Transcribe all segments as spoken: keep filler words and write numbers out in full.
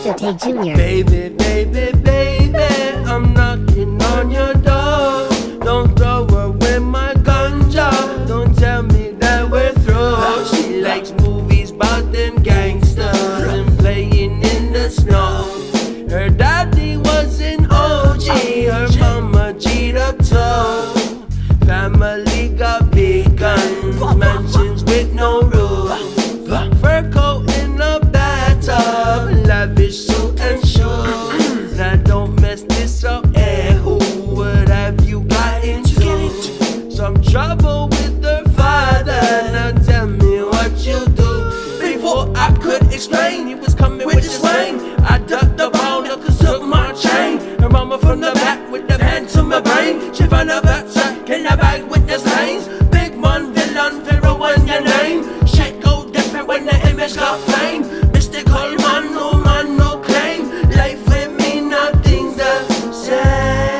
Mrteiijr Junior Baby, baby, baby, I'm knocking on your door. Don't throw away my ganja. Don't tell me that we're through. She likes movies about them gangsters and playing in the snow. Her daddy was an O G, her mama G'd up too. Family got big guns, mansions with no rules. Fur coat in a bathtub, lavish suit and shoes. Now don't mess this up, eh? Who would have you got into? Some trouble with her father. Now tell me what you do. Before I could explain, he was coming with his swing. I ducked the ball, cause took my chain. Her mama from the back with the pen to my brain. She found a backside in the bag with the stains. Big man, villain, Pharaoh on your name. Shit go different when the image got fame. Mystical man, no man, no claim. Life with me, nothing's the same.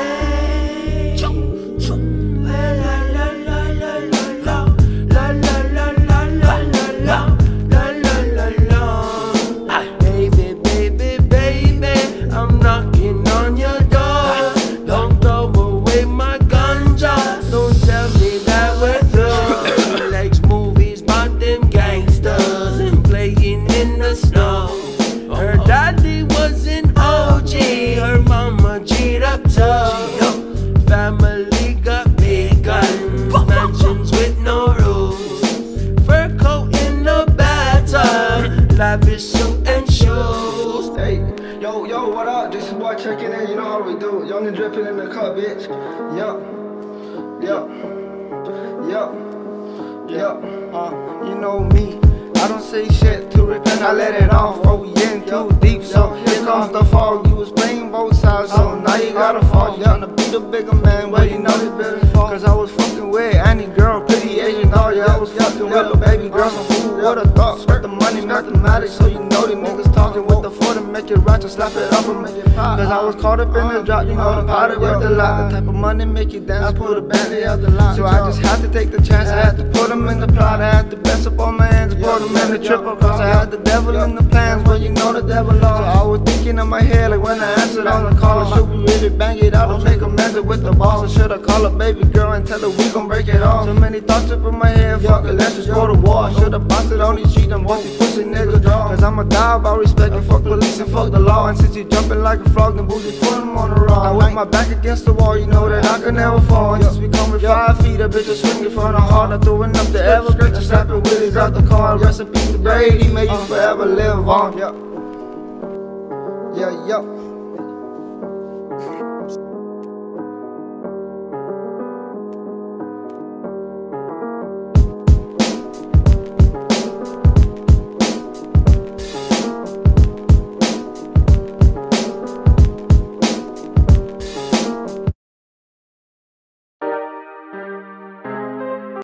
La la la la la la la la la la la la la la la. Baby, baby, baby, I'm knocking on your door. Don't throw away my ganja. Don't tell me that we're through. She likes movies about them gangsters and playing in the snow. Her daddy was an O G, her mama G'd up too. Family got big guns, mansions with no rules. Fur coat in the bathtub, lavish suit and shoes. Hey, yo, yo, what up? This is boy checking in, you know how we do. Young and dripping in the cup, bitch. Yup, yup, yup, yup. Uh, you know me, I don't say shit to repent, I let it off. Oh, we in too deep, so here comes the fall. You was playing both sides, so now you gotta fall. You gotta be the bigger man, but you know this better fall. Cause I was fucking with any girl, pretty Asian doll. Yeah, I was fucking with a baby girl, some food, what a thought. Spent the money, mathematics, so you know these niggas talking with the four to make it right, to slap it up and make it pop. Cause I was caught up in the drop, you know the powder worth a lot. The type of money make you dance, pull the bandit out the line. So I just had to take the chance, I had to put them in the plot. I had to best up on my hands, put them in the triple. Cause I had the devil in the plans, but you know the devil lost. So I was thinking in my head, like when I answered on the call, should we really bang it out or make amends with the boss? Or should I call a baby girl and tell her we gon' break it off? So many thoughts up in my head, fuck it, let's just go to war. Should I boss it on these streets and bossy pussy niggas? Cause I'm a die about respect and fuck police and fuck the law. And since you jumping like a frog, then boozy put him on the raw. I with my back against the wall, you know that I can never fall. And just becoming five feet, a bitch is swinging from the heart. I'm throwing up the Evergreen and slapping willies out the car. Recipes to Brady, may you forever live on. Yeah, yeah, yeah.